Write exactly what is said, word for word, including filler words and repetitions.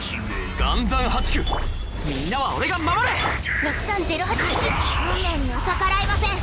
岩山八九、みんなは俺が守れ。 ろくさんゼロはち式運命には逆らえません。